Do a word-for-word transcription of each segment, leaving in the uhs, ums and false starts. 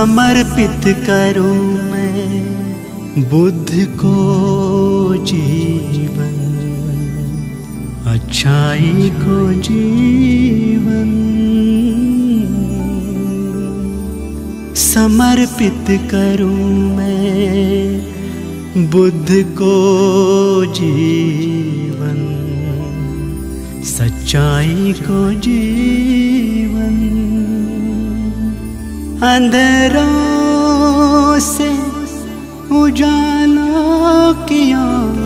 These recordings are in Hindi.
समर्पित करूं मैं बुद्ध को जीवन, अच्छाई को जीवन। समर्पित करूं मैं बुद्ध को जीवन, सच्चाई को जीवन। अंधेरों से उजाला किया,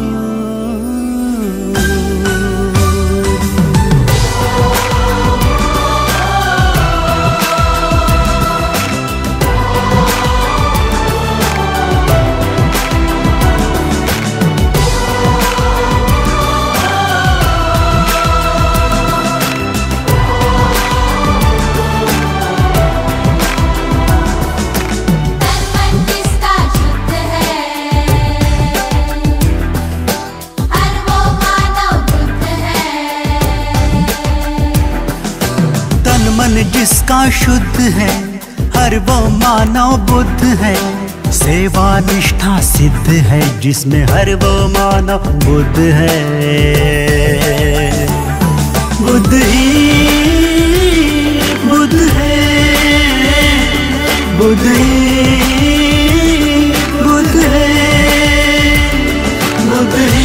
जिसका शुद्ध है हर वो मानव बुद्ध है। सेवा निष्ठा सिद्ध है जिसमें हर वो मानव बुद्ध है। बुद्ध ही बुद्ध है, बुद्ध ही बुद्ध है, बुद्ध ही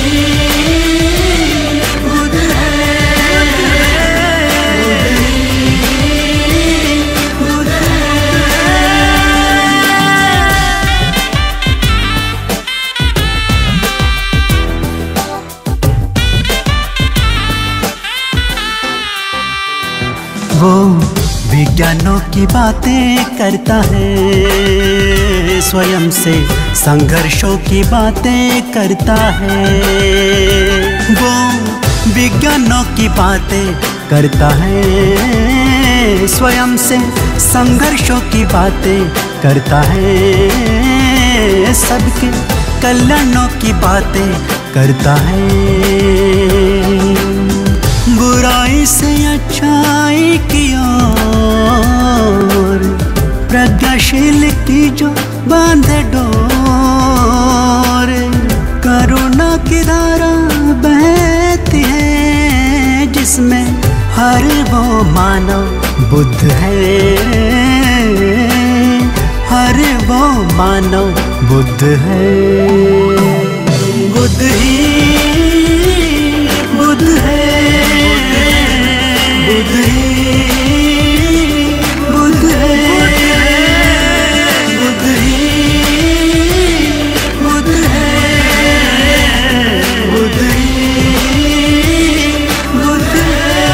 वो विज्ञानों की बातें करता है, स्वयं से संघर्षों की बातें करता है। वो विज्ञानों की बातें करता है, स्वयं से संघर्षों की बातें करता है। सबके कल्याणों की बातें करता है। बुराई से अच्छाई की ओर प्रज्ञाशील की जो बांधे डोर। करुणा की धारा बहती है जिसमें हर वो मानव बुद्ध है। हर वो मानव बुद्ध है। बुद्ध ही बुद्ध है, बुद्ध ही बुद्ध है, बुद्ध ही बुद्ध है, बुद्ध ही बुद्ध है।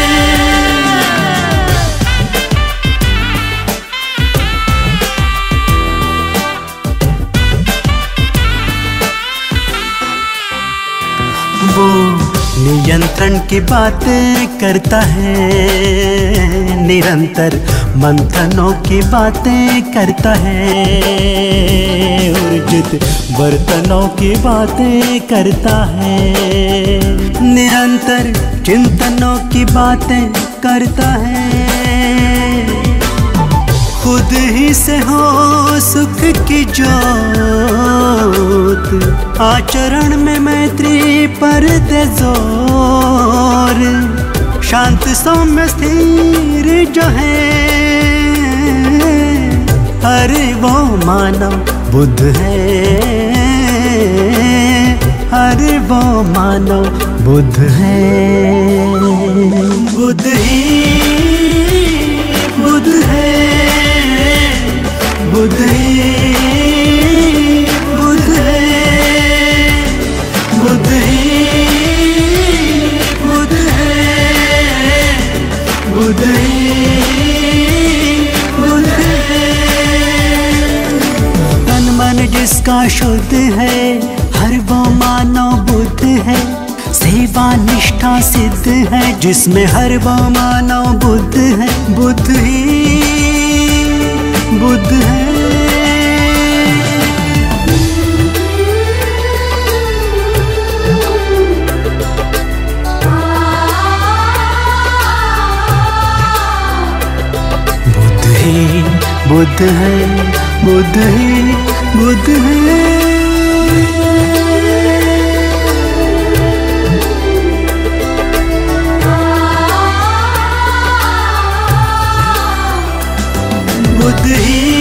वो नियंत्रण की बातें करता है, निरंतर मंथनों की बातें करता है। उर्जित बर्तनों की बातें करता है, निरंतर चिंतनों की बातें करता है। खुद ही से हो सुख की जोत, आचरण में मैत्री पर दे जोर। शांत सौम्य स्थिर जो है हर वो मानव बुद्ध है। हर वो मानव बुद्ध है। बुद्ध ही बुद्ध है, बुद्ध ही बुद्ध है, बुद्ध ही बुद्ध है, बुद्ध ही बुद्ध है। तन मन जिसका शुद्ध है हर वो मानव बुद्ध है। सेवा निष्ठा सिद्ध है जिसमें हर वो मानव बुद्ध है। बुद्ध ही बुद्ध है। बुद्ध है, बुद्ध ही बुद्ध है। बुद्ध ही